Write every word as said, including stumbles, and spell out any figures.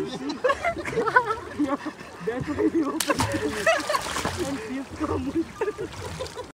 That's why you open it. And she's come with